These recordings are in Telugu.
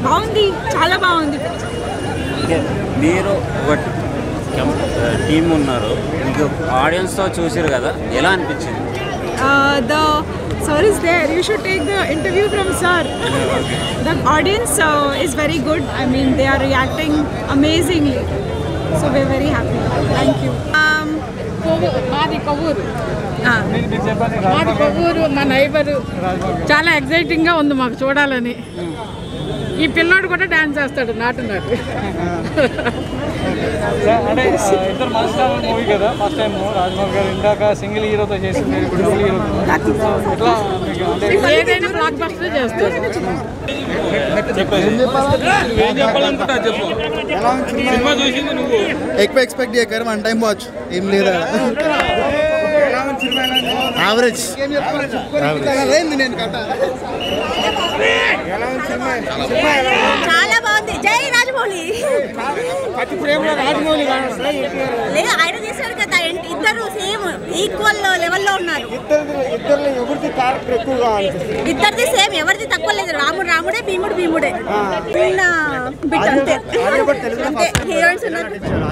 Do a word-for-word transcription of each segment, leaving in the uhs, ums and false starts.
బాగుంది, చాలా బాగుంది. మీరు ఒక టీమ్ ఉన్నారు, మీకు ఆడియన్స్తో చూసారు కదా, ఎలా అనిపించింది? The sir is there, you should take the interview from sir. The audience uh, is very good. I mean, they are reacting amazingly, so we're very happy. Thank you. um మాది కొవ్వూరు మాది కొవ్వూరు మా నైబరు. చాలా ఎగ్జైటింగ్గా ఉంది మాకు చూడాలని. ఈ పిల్లోడు కూడా డాన్స్ చేస్తాడు నాటు నాటు. అంటే ఇద్దరు మస్ట్ మూవీ కదా, ఫస్ట్ టైం రాజమౌళి గారు ఇందాక సింగిల్ హీరోతో చేసింది, ఇప్పుడు డబుల్ హీరో. ఎట్లా ఏదైనా బ్లాక్ బస్టర్ చేస్తాడు. ఏం చెప్పాలనుకుంటా చెప్పు. సినిమా చూసింది నువ్వు? ఎక్కువ ఎక్స్పెక్ట్ చేయకరు, వన్ టైం వాచ్, ఏం లేదా. యావరేజ్ చాలా బాగుంది. జై రాజమౌళి. లేదు, ఆయన చేశారు కదా, ఇద్దరు సేమ్ ఈక్వల్ లెవెల్లో ఉన్నారు. ఇద్దరిది సేమ్, ఎవరిది తక్కువ లేదు. రాముడు రాముడే, భీముడు భీముడే. బిట్ అంతే అంతే. హీరోయిన్స్ ఉన్నారు.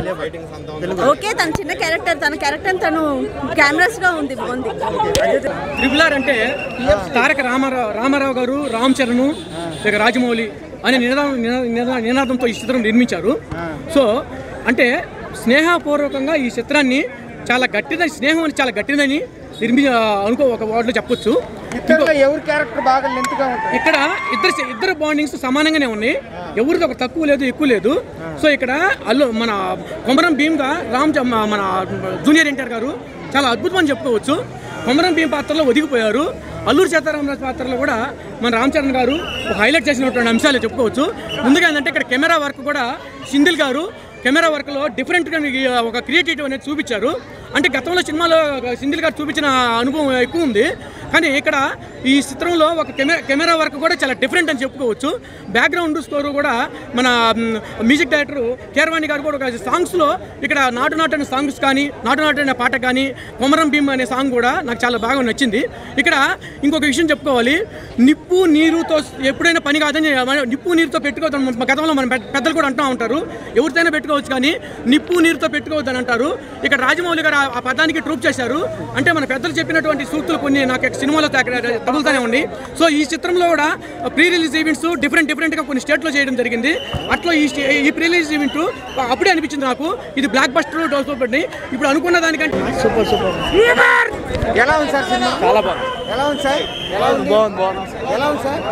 ఓకే, తన చిన్న క్యారెక్టర్, తన క్యారెక్టర్ తను కెమెరాస్ గా ఉంది, బాగుంది. ట్రిపుల్ ఆర్ అంటే తారక రామారావు రామారావు గారు, రామ్ చరణ్, ఇక రాజమౌళి అనే నినాదం నినాదంతో ఈ చిత్రం నిర్మించారు. సో అంటే స్నేహపూర్వకంగా ఈ చిత్రాన్ని చాలా గట్టిద స్నేహం అని చాలా గట్టిదని నిర్మి అనుకో ఒక వర్డ్లో చెప్పొచ్చు. ఎవరి క్యారెక్టర్ బాగా లెంత్గా ఉంటుంది. ఇక్కడ ఇద్దరు ఇద్దరు బాండింగ్స్ సమానంగానే ఉన్నాయి, ఎవరిది ఒక తక్కువ లేదు ఎక్కువ లేదు. సో ఇక్కడ అల్లు మన కొమరం భీమ్గా రామ్ మన జూనియర్ ఎన్టీఆర్ గారు చాలా అద్భుతమని చెప్పుకోవచ్చు. కొమరం భీమ్ పాత్రలో ఒదిగిపోయారు. అల్లూరు సీతారామరాజు పాత్రలో కూడా మన రామ్ చరణ్ గారు హైలైట్ చేసినటువంటి అంశాలు చెప్పుకోవచ్చు. ముందుగా ఏంటంటే ఇక్కడ కెమెరా వర్క్ కూడా సింధిల్ గారు కెమెరా వర్క్లో డిఫరెంట్గా ఒక క్రియేటివిటీ అనేది చూపించారు. అంటే గతంలో సినిమాలో సింధిల్ గారు చూపించిన అనుభవం ఎక్కువ ఉంది, కానీ ఇక్కడ ఈ చిత్రంలో ఒక కెమెరా కెమెరా వర్క్ కూడా చాలా డిఫరెంట్ అని చెప్పుకోవచ్చు. బ్యాక్గ్రౌండ్ స్కోరు కూడా మన మ్యూజిక్ డైరెక్టర్ కీరవాణి గారు కూడా ఒక సాంగ్స్లో ఇక్కడ నాటు నాటు అనే సాంగ్స్ కానీ, నాటు నాటు అనే పాట కానీ, కొమరం భీమ్ అనే సాంగ్ కూడా నాకు చాలా బాగా నచ్చింది. ఇక్కడ ఇంకొక విషయం చెప్పుకోవాలి, నిప్పు నీరుతో ఎప్పుడైనా పని కాదని, నిప్పు నీరుతో పెట్టుకోవద్దు గతంలో మన పెద్దలు కూడా అంటూ ఉంటారు, ఎవరితోనే పెట్టుకోవచ్చు కానీ నిప్పు నీరుతో పెట్టుకోవద్దని అంటారు. ఇక్కడ రాజమౌళి గారు ఆ పదానికి ట్రూప్ చేశారు. అంటే మన పెద్దలు చెప్పినటువంటి సూక్తులు కొన్ని నాకు సినిమాలో తగులుతూనే ఉంది. సో ఈ చిత్రంలో కూడా ప్రీ రిలీజ్ ఈవెంట్స్ డిఫరెంట్ డిఫరెంట్గా కొన్ని స్టేట్లో చేయడం జరిగింది. అట్లా ఈ ఈ ప్రీ రిలీజ్ ఈవెంట్ అప్పుడే అనిపించింది నాకు, ఇది బ్లాక్ బస్టర్ డోల్సోపడి ఇప్పుడు అనుకున్న దానికంటే సూపర్ సూపర్. ఎలా ఉంది సార్ సినిమా? చాలా బాగుంది. ఎలా ఉంది సార్? ఎలా ఉంది? బాగుంది బాగుంది. ఎలా ఉంది సార్?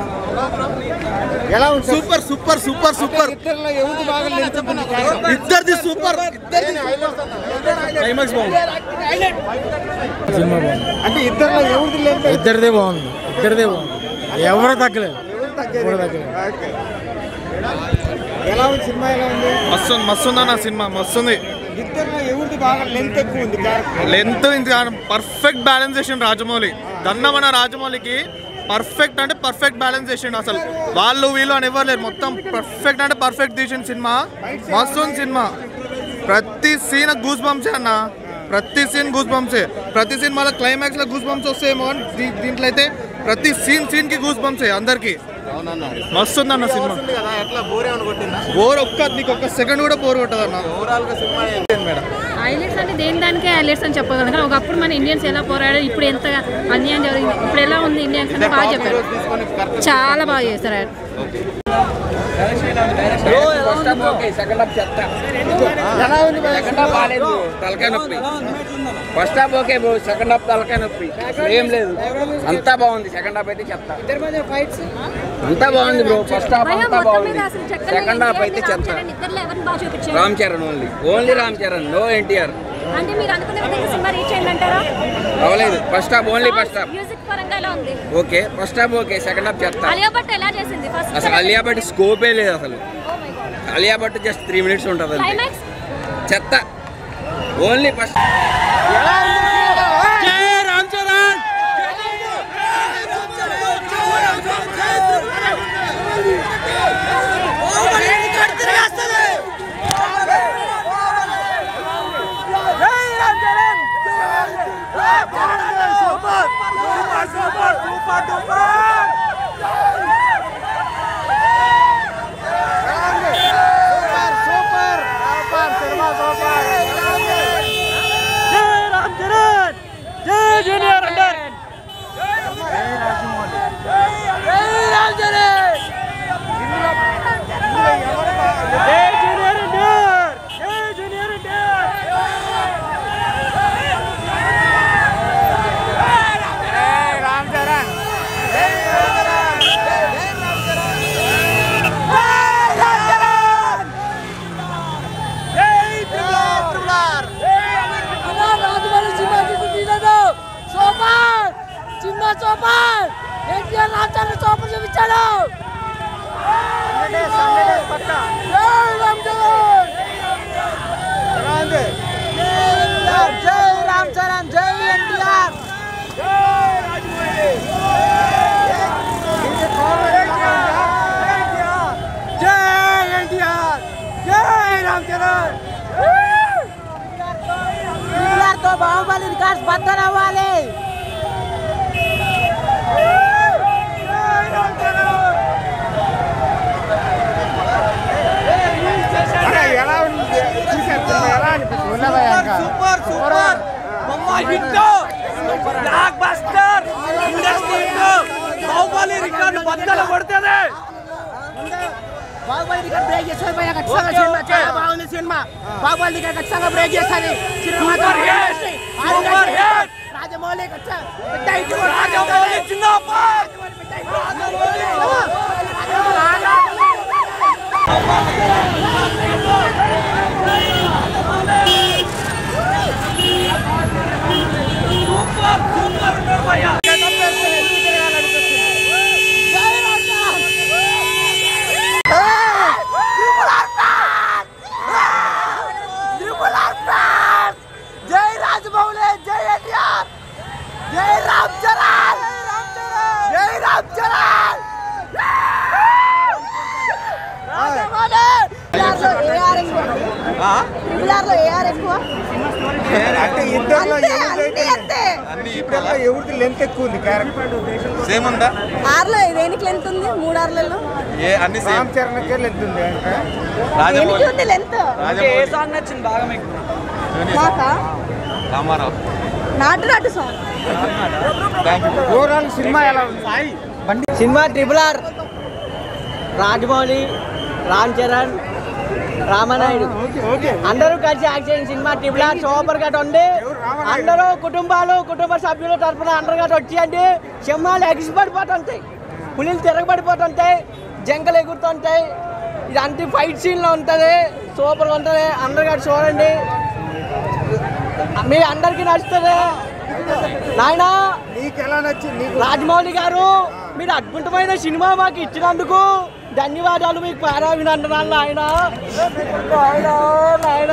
ఎలా ఉంది? Super super super super. ఇద్దరిలో ఎవరు బాగా నిలుచుకుంది? ఇద్దరిది సూపర్. క్లైమాక్స్ బాగుంది. సినిమా బాగుంది. అంటే ఇద్దరిలో ఎవరిది లేదు? ఇద్దరిదే బాగుంది. ఇద్దరిదే బాగుంది. ఎవరు తగ్గలేదు. ఎవరు తగ్గలేదు. ఎలా ఉంది సినిమా? ఎలా ఉంది? మస్తు మస్తు ఉందన్న సినిమా, మస్తుంది. ఇద్దరిలో ఎవరిది బాగా లెంత్ ఎక్కువ ఉంది? లెంత్ పర్ఫెక్ట్ బ్యాలెన్స్ చేసిండు రాజమౌళి. దన్నమన రాజమౌళికి పర్ఫెక్ట్ అంటే పర్ఫెక్ట్ బ్యాలెన్స్ చేసిండు. అసలు వాళ్ళు వీళ్ళు అని ఎవరు లేరు, మొత్తం పర్ఫెక్ట్ అంటే పర్ఫెక్ట్ తీసిన సినిమా. మస్తు ఉంది సినిమా. ప్రతి సీన్ గూస్ బంప్సే అన్న, ప్రతి సీన్ గూస్ బంప్సే. ప్రతి సినిమాలో క్లైమాక్స్లో గూస్ బంప్స్ వస్తాయేమో అని దీంట్లో అయితే ప్రతి సీన్ సీన్కి గూస్ బంప్సే అందరికీ. మస్తు ఉందన్న సినిమా. బోర్ ఒక్క నీకు ఒక్క సెకండ్ కూడా బోర్ కొట్టదు అన్న. మేడం హైలైట్స్ అంటే దేని దానికే హైలైట్స్ అని చెప్పగలను, కానీ ఒకప్పుడు మన ఇండియన్స్ ఎలా పోరాడారు, ఇప్పుడు ఎంత అన్యాయం జరిగింది, ఇప్పుడు ఎలా ఉంది ఇండియన్స్ అంటే బాగా చెప్పారు, చాలా బాగా చేస్తారు ఆయన. తలకాయ నొప్పి. First half okay bro, second half తలకాయ నొప్పి, ఏం లేదు, అంతా బాగుంది. సెకండ్ హాఫ్ అయితే చెత్త. అంతా బాగుంది బ్రో, ఫస్ట్ హాఫ్ అంతా బాగుంది, సెకండ్ హాఫ్ అయితే చెత్త. Ram Charan only only Ram Charan, no NTR. అవలేదు. First half only first half okay, first half okay, second half చెత్త. అసలు అలియా భట్ స్కోపే లేదు అసలు. Alia Bhatt just three minutes ఉంటుంది చెత్త. Only first Ram Charan. Baahubali records బద్దలు అవ్వాలి. ఎలా ఉంది ఎలా అనిపిస్తుంది? Super super blockbuster industry Baahubali record బద్దలు కొడుతుంది. బాహుబలి రికార్డ్ బ్రేక్ చేస్తుంది భయ్యా, ఖచ్చితంగా సినిమా చాలా బాగుంది. సినిమా బాహుబలి రికార్డ్ ఖచ్చితంగా బ్రేక్ చేస్తుంది. రాజమౌళి రాజమౌళి జిందాబాద్. జై రాజమౌళి, జై ఎన్టీఆర్, జై రామ్ చరణ్, జై రామ్ చరణ్. అంటే ఇద్దరు ఎవరికి లెంత్ ఎక్కువ ఉంది క్యారెక్టర్ సేమ్ ఉందా? ఆర్లో దేనికి లెంత్ ఉంది? మూడు ఆర్లలో అన్ని రామ్ చరణ్కే లెంత్ ఉంది. దేనికి ఉంది లెంత్? ఏ సాంగ్ నచ్చింది బాగా మీకు? నాకా రామారావు నాటు నాటు సాంగ్. ఓవరాల్ సినిమా ఎలా ఉంది? సినిమా ట్రిపుల్ ఆర్, రాజమౌళి, రామ్ చరణ్, రామనాయుడు అందరూ కలిసి యాక్ట్ చేసిన సినిమా ట్రిపుల్ ఆర్ సూపర్ గా ఉంది. అందరూ కుటుంబాలు కుటుంబ సభ్యుల తరఫున అందరు గట్ట వచ్చేయండి. సింహాలు ఎగిసిపడిపోతుంటాయి, పులిలు తిరగబడిపోతుంటాయి, జంకలు ఎగురుతుంటాయి. ఇది అంత ఫైట్ సీన్ లో ఉంటుంది, సూపర్ గా ఉంటుంది. అందరు గట్ట చూడండి, మీ అందరికి నచ్చుతుంది. నాయన రాజమౌళి గారు, మీరు అద్భుతమైన సినిమా మాకు ఇచ్చినందుకు ధన్యవాదాలు. మీకు పారాభినందనాలు నాయన. నాయన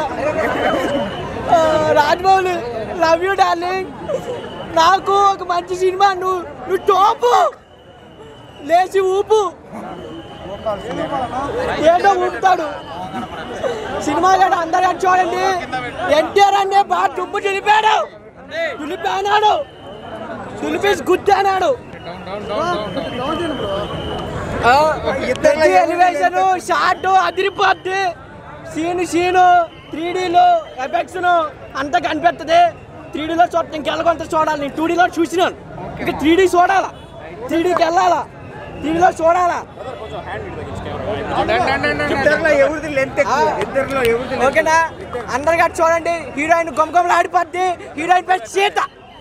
రాజమౌళి, లవ్ యూ డార్లింగ్. నాకు ఒక మంచి సినిమా, నువ్వు నువ్వు టోపు లేచి ఊపు, ఏదో ఊపుతాడు సినిమా కూడా అందరూ చూడండి. ఎన్టీఆర్ అంటే బాగా తుప్పు తులిపాడు, తులిపానాడు, తులిపేసి గుద్దానాడు. ఎలివేషన్ షార్ట్ అదిరిపోద్ది. సీను సీను త్రీ డీలో ఎఫెక్ట్స్ అంతా కనిపెడుతుంది. త్రీ డీలో చూడ ఇంకెళ్ళకొంత చూడాలి. నేను టూ డీలో చూసినాను, ఇంకా త్రీ డీ చూడాలా, త్రీ డీకి వెళ్ళాలా, త్రీ డీలో చూడాలా. ఓకేనా? అందరు గట్టి చూడండి. హీరోయిన్ గొమ్మగొమ్మలు ఆడిపోద్ది, హీరోయిన్ పేరు సీత.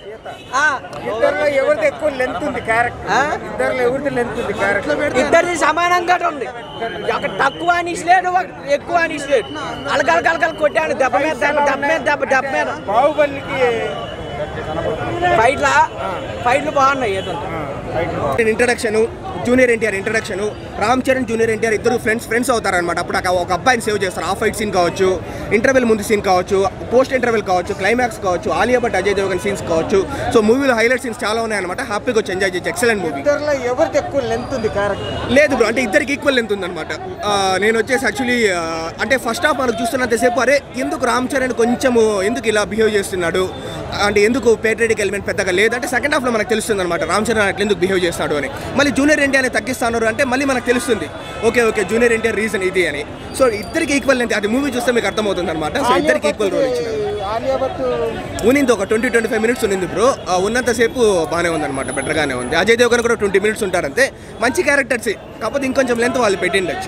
ఇద్దరిది సమానంగా ఉంది. ఒక తక్కువ అనేసి లేదు, ఎక్కువ అనేసి లేదు. అలకల కలకలు కొట్టాను, దెబ్బ మీద దెబ్బ, దెబ్బ మీద దెబ్బ, దెబ్బ మీద. బాహుబలికి ఫైట్లా ఫైట్లు బాగున్నాయి. Introduction, junior NTR introduction, Ram Charan junior NTR ఇద్దరు ఫ్రెండ్స్ ఫ్రెండ్స్ అవుతారనమాట. అప్పుడు ఒక అబ్బాయిని సేవ్ చేస్తారు. ఆ ఫైట్ సీన్ కావచ్చు, ఇంటర్వెల్ ముందు సీన్ కావచ్చు, పోస్ట్ ఇంటర్వెల్ కావచ్చు, క్లైమాక్స్ కావచ్చు, ఆలియా భట్ అజయ్ దేవగన్ సీన్స్ కావచ్చు. సో మూవీలో హైలైట్ సీన్స్ చాలా ఉన్నాయన్నమాట. హ్యాపీగా వచ్చి ఎంజాయ్ చేయొచ్చు. Excellent movie. ఎవరికి ఎక్కువ లెంత్ ఉంది క్యారెక్టర్? లేదు బ్రో, అంటే ఇద్దరికి ఈక్వల్ లెంత్ ఉందన్నమాట. నేను వచ్చేసి యాక్చువల్లీ అంటే ఫస్ట్ హాఫ్ మనకు చూస్తున్నంతసేపు అరే ఎందుకు రామ్ చరణ్ కొంచెము ఎందుకు ఇలా బిహేవ్ చేస్తున్నాడు, అంటే ఎందుకు పేట్రియటిక్ ఎలిమెంట్ పెద్దగా లేదంటే సెకండ్ హాఫ్లో మనకు తెలుస్తుంది అనమాట రామ్ చరణ్ అట్లా ఎందుకు బిహేవ్ చేస్తాడు అని. మళ్ళీ జూనియర్ ఎన్టీఆర్ని తగ్గిస్తున్నారు అంటే మళ్ళీ మనకు తెలుస్తుంది okay okay junior NTR reason ఇది అని. సో ఇద్దరికి ఈక్వల్ లెంత్, అది మూవీ చూస్తే మీకు అర్థమవుతుంది అనమాట. సో ఇద్దరికి ఈక్వల్ రోల్ ఇచ్చినారు. ఉన్నింది ఒక ట్వంటీ ట్వంటీ ఫైవ్ మినిట్స్ ఉన్నింది బ్రో. ఉన్నంతసేపు బాగానే ఉందన్నమాట, బెటర్గానే ఉంది. అజయ్ దేవగన్ కూడా ట్వంటీ మినిట్స్ ఉంటారంతే. మంచి క్యారెక్టర్స్, కాకపోతే ఇంకొంచెం లెంత్ వాళ్ళు పెట్టిండొచ్చు.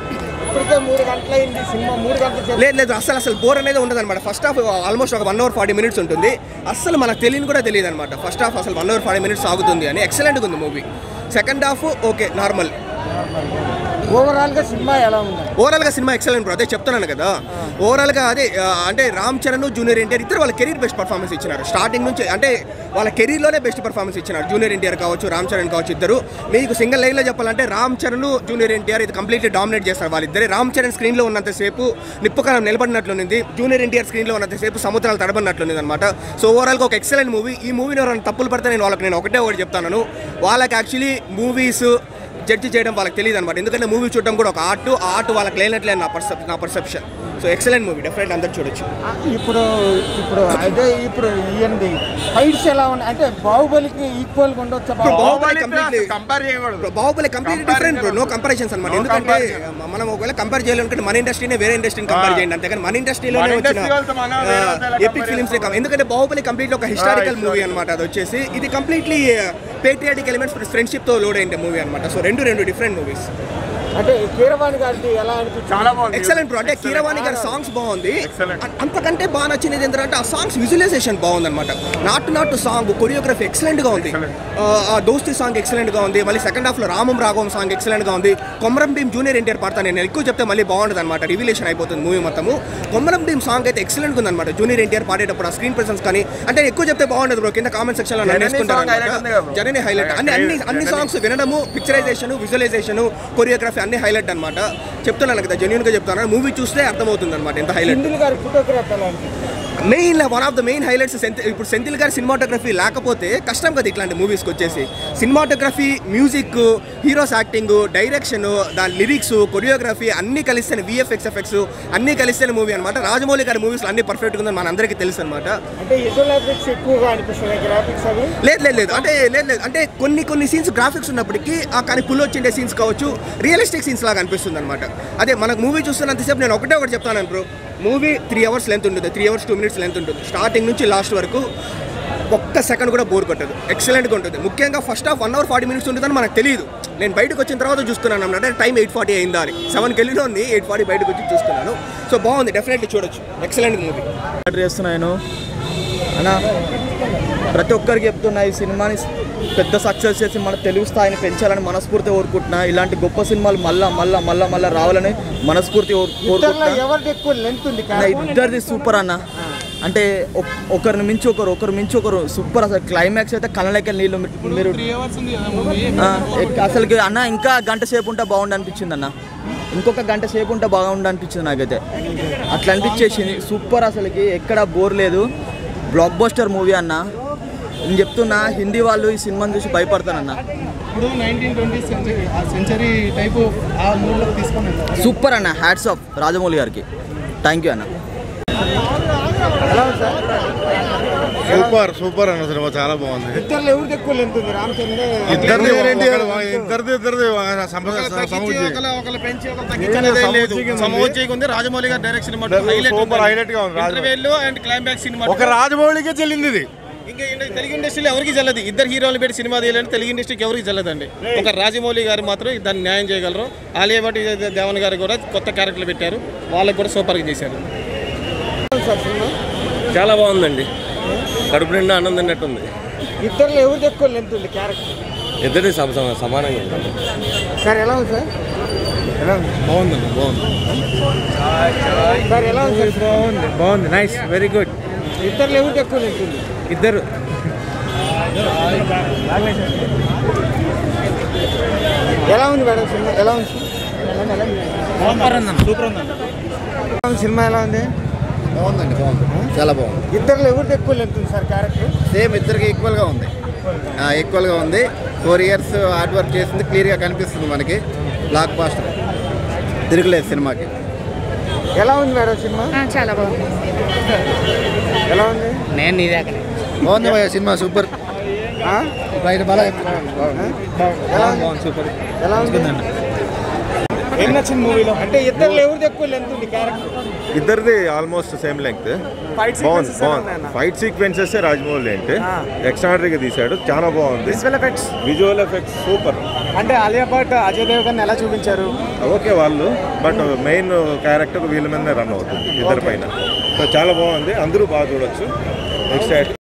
లేదు లేదు అసలు అసలు బోర్ అనేది ఉండదు అనమాట. ఫస్ట్ హాఫ్ ఆల్మోస్ట్ ఒక వన్ అవర్ ఫార్టీ మినిట్స్ ఉంటుంది. అసలు మనకు తెలియని కూడా తెలియదు అనమాట. ఫస్ట్ హాఫ్ అసలు వన్ అవర్ ఫార్టీ మినిట్స్ ఆగుతుంది అని. ఎక్సలెంట్గా ఉంది movie. Second half okay normal. ఓవరాల్గా సినిమా ఎలా ఉంది? ఓవరాల్గా సినిమా ఎక్సలెంట్ బ్రో, అదే చెప్తున్నాను కదా. ఓవరాల్గా అదే అంటే రామ్ చరణ్ జూనియర్ ఎన్టీఆర్ ఇద్దరు వాళ్ళ కెరీర్ బెస్ట్ పర్ఫార్మెన్స్ ఇచ్చినారు. స్టార్టింగ్ నుంచి అంటే వాళ్ళ కెరీర్లోనే బెస్ట్ పర్ఫార్మెన్స్ ఇచ్చినారు. జూనియర్ ఎన్టీఆర్ కావచ్చు, రామ్ చరణ్ కావచ్చు, ఇద్దరు. మీకు సింగిల్ లైన్లో చెప్పాలంటే రామ్ చరణ్ జూనియర్ ఎన్టీఆర్ ఇది కంప్లీట్లీ డామినేట్ చేస్తారు వాళ్ళిద్దరే. రామ్ చరణ్ స్క్రీన్లో ఉన్నంతసేపు నిప్పుకాలం నిలబడినట్లుంది, జూనియర్ ఎన్టీఆర్ స్క్రీన్లో ఉన్నంతసేపు సముద్రాలు తడబడినట్లుంది అనమాట. సో ఓవరాల్గా ఒక ఎక్సలెంట్ మూవీ. ఈ మూవీని ఎవరైనా తప్పులు పడితే నేను వాళ్ళకి నేను ఒకటే ఒకటి చెప్తాను, వాళ్ళకి యాక్చువల్లీ మూవీస్ జడ్జి చేయడం వాళ్ళకి తెలియదు అనమాట. ఎందుకంటే మూవీ చూడడం కూడా ఒక ఆర్ట్, ఆ ఆర్ట్ వాళ్ళకి లేనట్లేదు నా పర్సెప్ నా perception. So excellent movie, definite అందరు చూడొచ్చు. ఇప్పుడు ఇప్పుడు అదే ఇప్పుడు ఇవ్వండి ఫైట్స్ ఎలా ఉన్నాయి అంటే బాహుబలికి ఈక్వల్ గా ఉండొచ్చు. బాహుబలి కంప్లీట్లీ కంపేర్ చేయకూడదు. Baahubali completely different bro, no comparisons అన్నమాట. ఎందుకంటే మనం ఒకవేళ కంపేర్ చేయాలనుకుంటే మన ఇండస్ట్రీనే వేరే ఇండస్ట్రీని కంపేర్ చేయండి, అంతేకాని మన ఇండస్ట్రీలోనే వచ్చిన ఎపిక్ ఫిల్మ్స్. ఎందుకంటే బాహుబలి కంప్లీట్లీ ఒక హిస్టారికల్ మూవీ అనమాట. అది వచ్చేసి ఇది కంప్లీట్లీ పేట్రియాటిక్ ఎలిమెంట్స్ ఫ్రెండ్షిప్ తో లోడ్ అయిన మూవీ అనమాట. సో రెండు రెండు డిఫరెంట్ మూవీస్. అంటే కీరవాణి గారి ఎలా అనిపించింది? చాలా బాగుంది, ఎక్సలెంట్ బ్రో. అంటే కీరవాణి గారి సాంగ్స్ బాగుంది. అంతకంటే బాగా నచ్చినది ఏంటంటే ఆ సాంగ్స్ విజువలైజేషన్ బాగుంది అనమాట. నాటు నాటు సాంగ్ కొరియోగ్రఫీ ఎక్సలెంట్ గా ఉంది. ఆ దోస్తి సాంగ్ ఎక్సలెంట్ గా ఉంది. మళ్ళీ సెకండ్ హాఫ్ లో రామం రాఘవం సాంగ్ ఎక్సలెంట్ గా ఉంది. కొమరం భీమ్ జూనియర్ ఎన్టీఆర్ పాడతాను, నేను ఎక్కువ చెప్తే మళ్ళీ బాగుంటుంది అనమాట, రివిలేషన్ అయిపోతుంది మూవీ మొత్తము. కొమరం భీమ్ సాంగ్ అయితే ఎక్సలెంట్ గా ఉంది అనమాట. జూనియర్ ఎన్టీఆర్ పాడేటప్పుడు ఆ స్క్రీన్ ప్రెసెన్స్ కానీ అంటే ఎక్కువ చెప్తే బాగుండదు బ్రో. కింద కామెంట్ సెక్షన్ లో జనని హైలైట్. అన్ని అన్ని అన్ని సాంగ్స్ వినడము, పిక్చరైజేషన్, విజువలైజేషన్, కొరియోగ్రఫీ అన్ని హైలైట్ అనమాట. చెప్తున్నాను కదా, జెన్యూన్ గా చెప్తాను, మూవీ చూస్తే అర్థమవుతుంది అనమాట ఎంత highlight. Main one of the main highlights ఇప్పుడు సెంథిల్ గారి సినిమాటోగ్రఫీ లేకపోతే కష్టం కదా ఇట్లాంటి మూవీస్కి వచ్చేసి. Cinematography, music, heroes acting, direction, దాని లిరిక్స్, కొరియోగ్రఫీ అన్నీ కలిస్తేనే, విఎఫ్ఎక్స్ ఎఫెక్ట్స్ అన్నీ కలిస్తేనే మూవీ అనమాట. రాజమౌళి గారి మూవీస్లో అన్ని పర్ఫెక్ట్గా ఉందని మన అందరికీ తెలుసు అనమాట. లేదు లేదు లేదు అంటే లేదు లేదు అంటే కొన్ని కొన్ని సీన్స్ గ్రాఫిక్స్ ఉన్నప్పటికీ కానీ పుల్ వచ్చిండే సీన్స్ కావచ్చు రియలిస్టిక్ సీన్స్ లాగా అనిపిస్తుంది అనమాట. అదే మనకు మూవీ చూస్తున్నంతసేపు నేను ఒకటే ఒకటి చెప్తాను bro, movie three hours length ఉంటుంది, three hours two minutes length ఉంటుంది. స్టార్టింగ్ నుంచి లాస్ట్ వరకు ఒక్క సెకండ్ కూడా బోర్ కొట్టదు, ఎక్సలెంట్గా ఉంటుంది. ముఖ్యంగా first half one hour forty minutes ఉంటుందని మనకు తెలియదు. నేను బయటకు వచ్చిన తర్వాత చూస్తున్నాను అన్నమాట, టైం ఎయిట్ ఫార్టీ అయిందా అని. సెవెన్కి వెళ్ళిన ఉంది, ఎయిట్ ఫార్టీ బయటకు వచ్చి చూస్తున్నాను. సో బాగుంది, డెఫినెట్లీ చూడొచ్చు, ఎక్సలెంట్ మూవీ. ఆర్డర్ చేస్తున్నాను అన్న, ప్రతి ఒక్కరికి చెప్తున్నా ఈ సినిమాని పెద్ద సక్సెస్ చేసి మన తెలుగు స్థాయిని పెంచాలని మనస్ఫూర్తి కోరుకుంటున్నా. ఇలాంటి గొప్ప సినిమాలు మళ్ళా మళ్ళా మళ్ళా మళ్ళీ రావాలని మనస్ఫూర్తి కోరుకుంటున్నా. ఇద్దరిది సూపర్ అన్న, అంటే ఒకరిని మించి ఒకరు ఒకరు మించి ఒకరు సూపర్. అసలు క్లైమాక్స్ అయితే కళ్ళకి నీళ్ళు మీరు అసలుకి అన్న ఇంకా గంట సేపు ఉంటే బాగుండు అనిపించింది అన్న, ఇంకొక గంట సేపు ఉంటే బాగుండు అనిపించింది నాకైతే. అట్లా అనిపించేసింది, సూపర్. అసలుకి ఎక్కడ బోర్ లేదు, బ్లాక్ బస్టర్ మూవీ అన్న. నేను చెప్తున్నా హిందీ వాళ్ళు ఈ సినిమాని చూసి భయపడతానన్న. సూపర్ అన్న, హ్యాట్స్ ఆఫ్ రాజమౌళి గారికి, థ్యాంక్ యూ అన్న. సూపర్ సూపర్ అన్న, సినిమా చాలా బాగుంది. ఇద్దరిది ఇద్దరిది ఇద్దరిది సమోజ్జీకి ఉంది. రాజమౌళి గారి డైరెక్షన్ సూపర్ హైలైట్ గా ఉంది. అండ్ క్లైమాక్స్ సినిమా ఒక రాజమౌళికే చెల్లింది ఇది. ఇంకా తెలుగు ఇండస్ట్రీలో ఎవరికి చెల్లదు, ఇద్దరు హీరోలు పెట్టి సినిమా తీయాలంటే తెలుగు ఇండస్ట్రీకి ఎవరికి చెల్లదండి. ఒక రాజమౌళి గారు మాత్రం దాన్ని న్యాయం చేయగలరు. ఆలియా భట్, దేవన్ గారు కూడా కొత్త క్యారెక్టర్లు పెట్టారు, వాళ్ళకి కూడా సూపర్గా చేశారు. చాలా బాగుందండి, కడుపు నిండా ఆనందం తిన్నట్టుంది. ఇద్దరు ఎవరు ఎక్కువ లెంత్ ఉంది క్యారెక్టర్? ఇద్దరిది సమానంగా ఉంటుంది సార్. ఎలా ఉంది సార్? ఎలా ఉంది? బాగుందండి, బాగుంది సార్. ఎలా ఉంది సార్? బాగుంది, బాగుంది, నైస్, వెరీ గుడ్. ఇద్దరు ఎవరు ఎక్కువ లెంత్ ఉంది? ఇద్దరు. ఎలా ఉంది మేడం సినిమా? ఎలా ఉంది సూపర్ ఉందండి. సినిమా ఎలా ఉంది? బాగుందండి, బాగుంది, చాలా బాగుంది. ఇద్దరు ఎవరికి ఎక్కువ లెంత్ ఉంది సార్ క్యారెక్టర్? సేమ్ ఇద్దరికి ఈక్వల్గా ఉంది, ఈక్వల్గా ఉంది. ఫోర్ ఇయర్స్ హార్డ్ వర్క్ చేసింది క్లియర్గా కనిపిస్తుంది మనకి. బ్లాక్ బాస్టర్ తిరగలేదు సినిమాకి. ఎలా ఉంది మేడం సినిమా? చాలా బాగుంది. ఎలా ఉంది? నేను నీదే అక్కడ బాగుంది సినిమా, సూపర్. బయట బాగా సూపర్. ఎలా ఉంది? ఏం నచ్చింది మూవీలో? అంటే ఇద్దరు ఎవరిది ఎక్కువ లెంత్ ఉంది క్యారెక్టర్? ఇద్దరిది ఆల్మోస్ట్ సేమ్ లెంగ్త్. బాగుంది, బాగుంది. ఫైట్ సీక్వెన్సెస్ రాజమౌళి అంటే ఎక్స్ట్రాడనరీగా తీశాడు, చాలా బాగుంది. Visual effects visual effects super. అంటే ఆలియా భట్, అజయ్ దేవగన్ ఎలా చూపించారు? ఓకే వాళ్ళు, బట్ మెయిన్ క్యారెక్టర్ వీళ్ళ మీదనే రన్ అవుతుంది ఇద్దరి పైన. సో చాలా బాగుంది, అందరూ బాగా చూడొచ్చు. నెక్స్ట్